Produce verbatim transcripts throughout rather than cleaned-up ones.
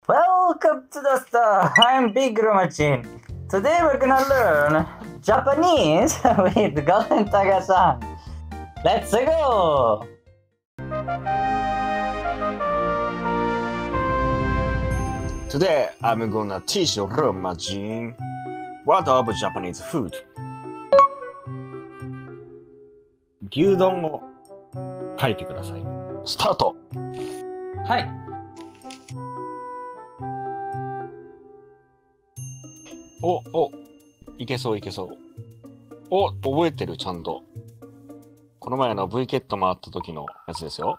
Welcome to the store. I'm Big Romachin. Today we're gonna learn Japanese with Golden Taga-san. Let's go! Today I'm gonna teach you Romachin what of Japanese food. 牛丼を書いてください。スタート。 はい。 お、お、いけそういけそう。お、覚えてる、ちゃんと。この前の V ケット回った時のやつですよ。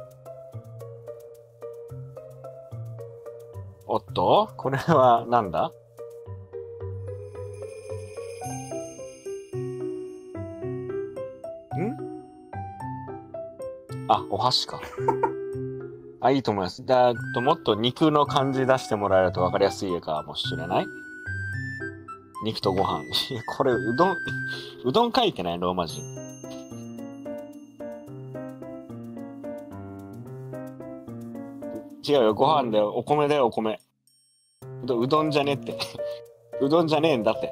おっと、これはなんだ？ん？あ、お箸か。あ、いいと思います。だともっと肉の感じ出してもらえると分かりやすいかもしれない。肉とご飯。いや、これ、うどん、うどん書いてないローマ人。違うよ、ご飯だよ。お米だよ、お米。うど、うどんじゃねって。うどんじゃねえんだって。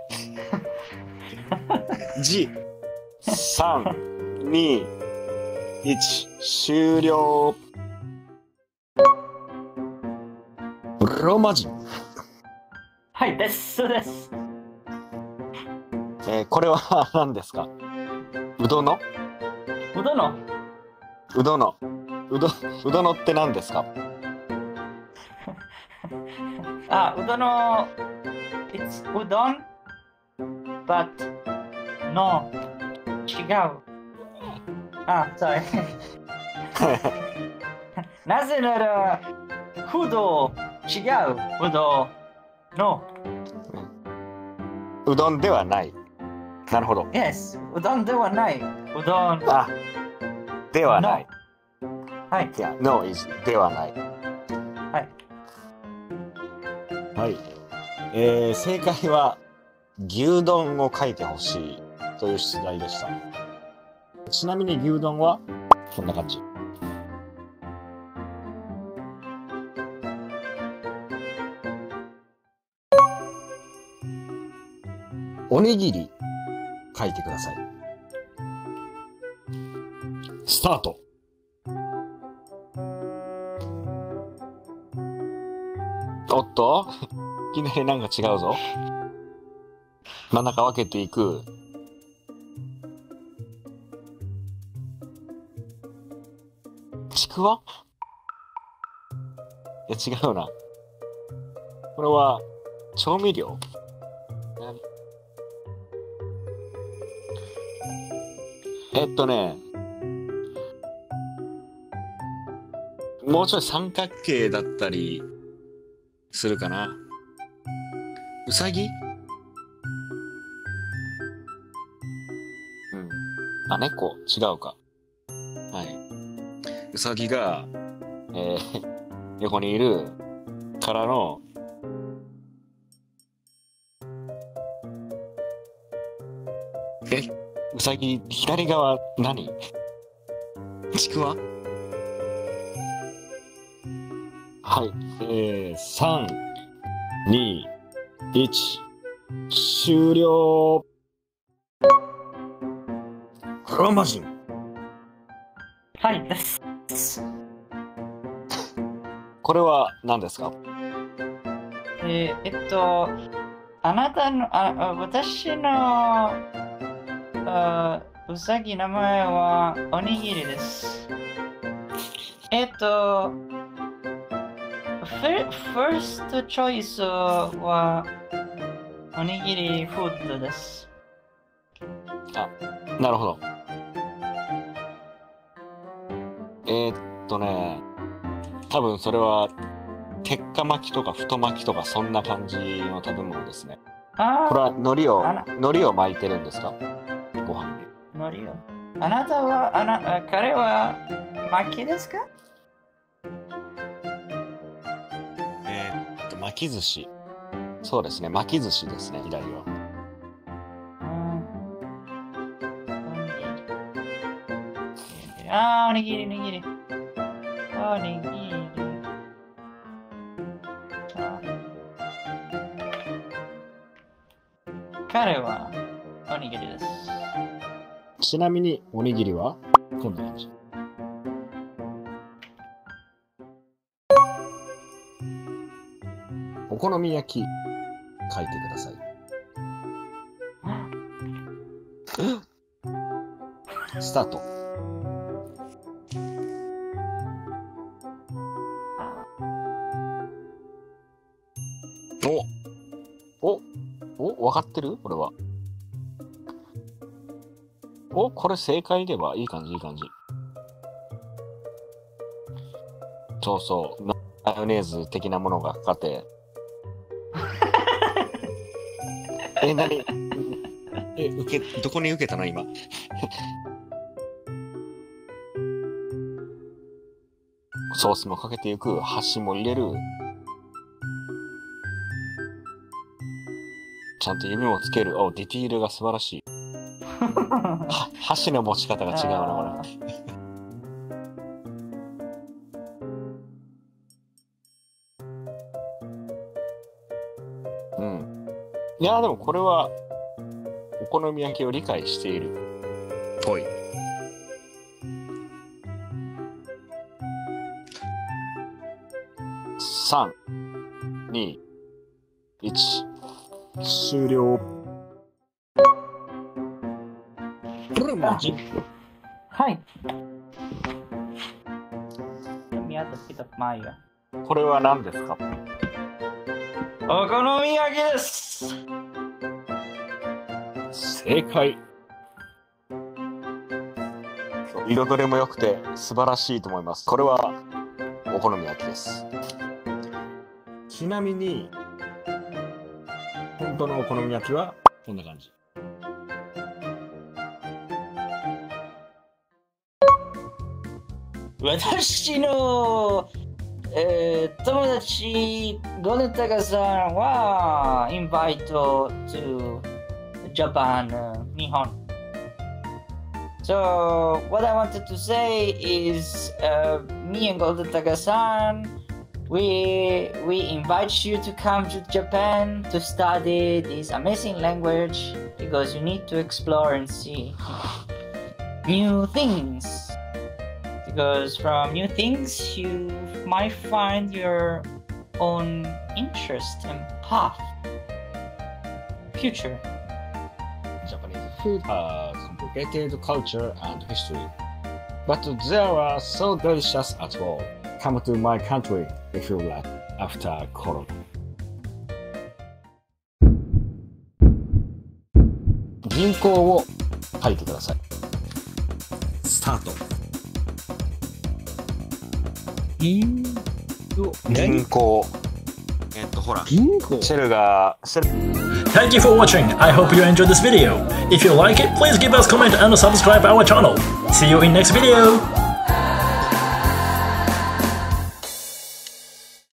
じ、さん、に、いち、終了。ローマ人。 はい、です、そうです。 えー、これは何ですか？うどの？ うどの？ うどの。うど、うどのって何ですか？ あ、うどの。It's うどん but no 違う。あ、sorry なぜならフード違う。うどん no うどんではない。なるほど。 Yes うどんではない。うどんあ、ではない。 はい。 いや、no is ではない。 はい。 はい。えー、正解は牛丼を書いてほしいという出題でした。ちなみに牛丼はこんな感じ。おにぎり書いてください。スタート。おっといきなりなんか違うぞ。真ん中分けていく。ちくわ？いや違うな。これは調味料？えっとね、もうちょい三角形だったりするかな。うさぎ？うん。あ、猫？違うか。はい。うさぎが、えー、横にいるからの、え、うさぎ、左側何？ちくわ？はい。えー、さん、に、いち、終了。ローマ人。 はいです。 これは何ですか？ えー、えっと、あなたの、あ、あ私の、あ、うさぎ名前はおにぎりです。えっと、フィファーストチョイスはおにぎりフードです。 あ、なるほど。えー、っとね、多分それは鉄火巻きとか太巻きとかそんな感じの食べ物ですね。 あこれは海苔をあな海苔を巻いてるんですか？ご飯に。 海苔を。あなたは、あな、あ彼は巻きですか？ えー、っと巻き寿司。そうですね、巻き寿司ですね、左は。 あー、おにぎり、おにぎり。おにぎり。 彼はおにぎりです。 ちなみにおにぎりはこんな感じ。お好み焼き書いてください。スタート。おおお、分かってるこれは。お、これ正解ではいい感じ、いい感じ。そうそう、マヨネーズ的なものがかかって。え、なにえ、受け、どこに受けたの今。ソースもかけていく、箸も入れる。ちゃんと指もつける。お、ディティールが素晴らしい。は箸の持ち方が違うな、これ。うん。いや、でもこれは、お好み焼きを理解している。ぽい。さん、に、いち、終了。これマジ？ はい。Let me add a bit of mayo. これは何ですか？ お好み焼きです。 正解。彩りも良くて素晴らしいと思います。これはお好み焼きです。ちなみに本当のお好み焼きはこんな感じ。 私の、えー、友達ゴルタカさんはインバイト to Japan、日本。So what I wanted to say is, uh, me and Golden Taga-san, we we invite you to come to Japan to study this amazing language because you need to explore and see new things. Because from new things you might find your own interest and path, future. Japanese food has complicated culture and history, but they are so delicious as well. Come to my country if you like after Corona. 銀行を書いてください。スタート。 銀銀行。えっとほら。 銀行。 シェルが。シェル Thank you for watching. I hope you enjoyed this video. If you like it, please give us a comment and subscribe our channel. See you in next video.